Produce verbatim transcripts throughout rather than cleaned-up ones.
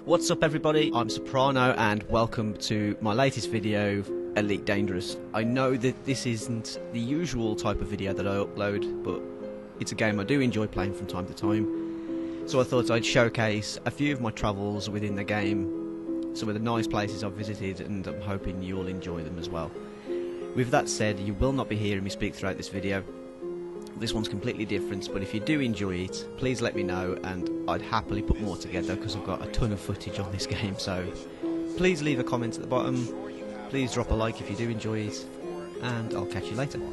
What's up everybody, I'm Soprano and welcome to my latest video, Elite Dangerous. I know that this isn't the usual type of video that I upload, but it's a game I do enjoy playing from time to time. So I thought I'd showcase a few of my travels within the game, some of the nice places I've visited, and I'm hoping you'll enjoy them as well. With that said, you will not be hearing me speak throughout this video. This one's completely different, but if you do enjoy it, please let me know and I'd happily put more together because I've got a ton of footage on this game. So please leave a comment at the bottom, please drop a like if you do enjoy it, and I'll catch you later.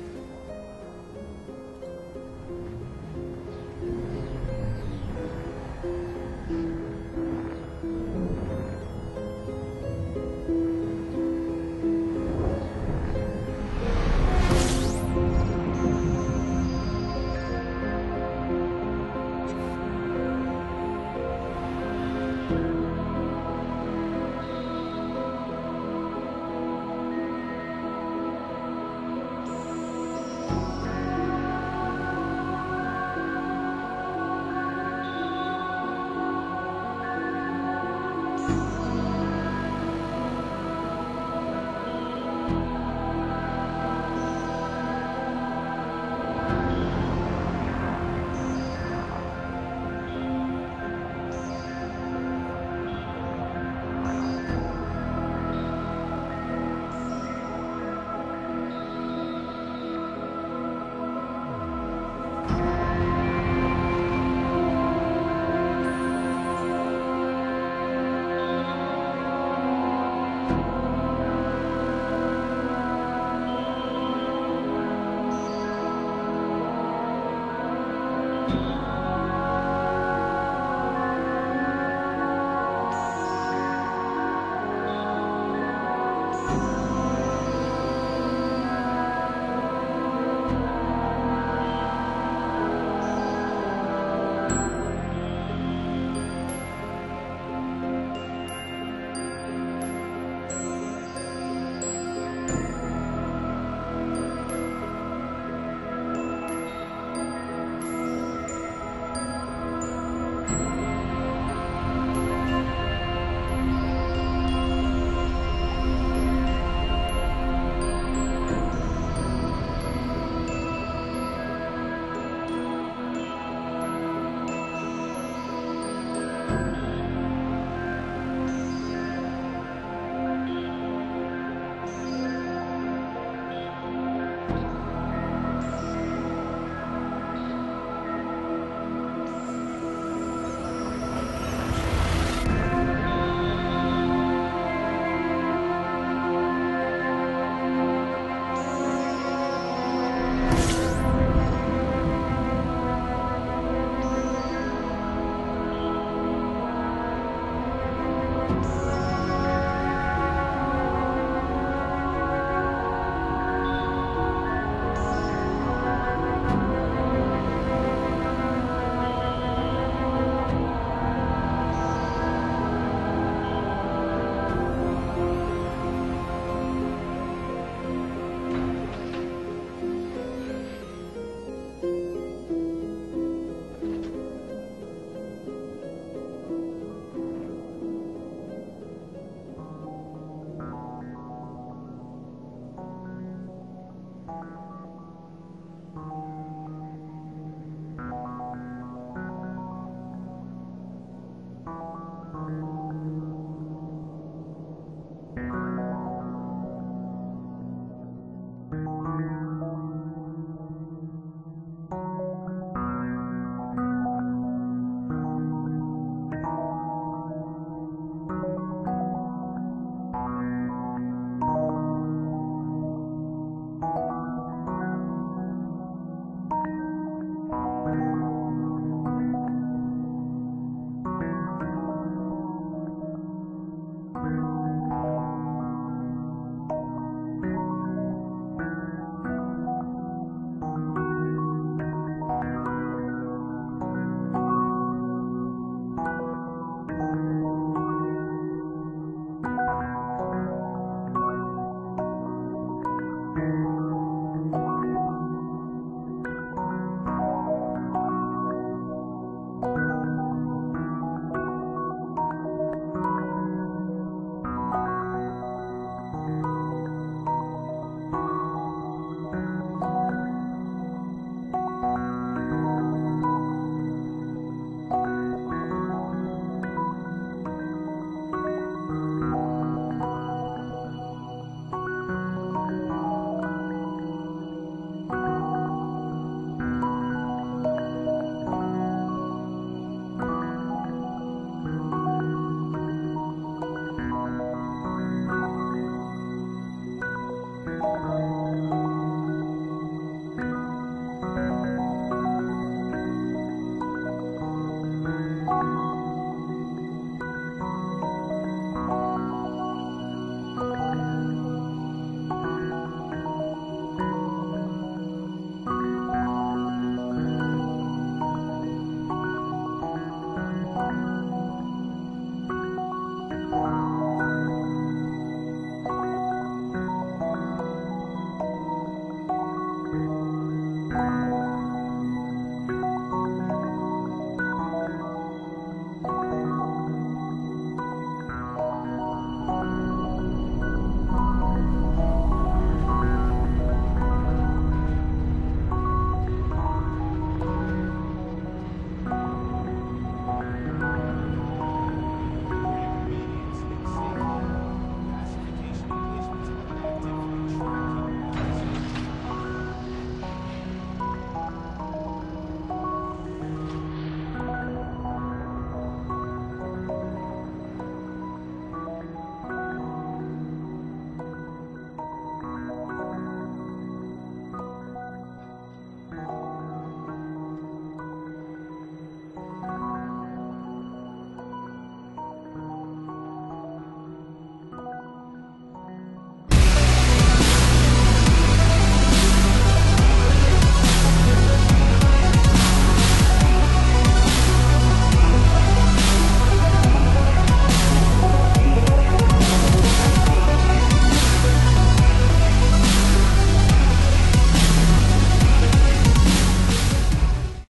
Um...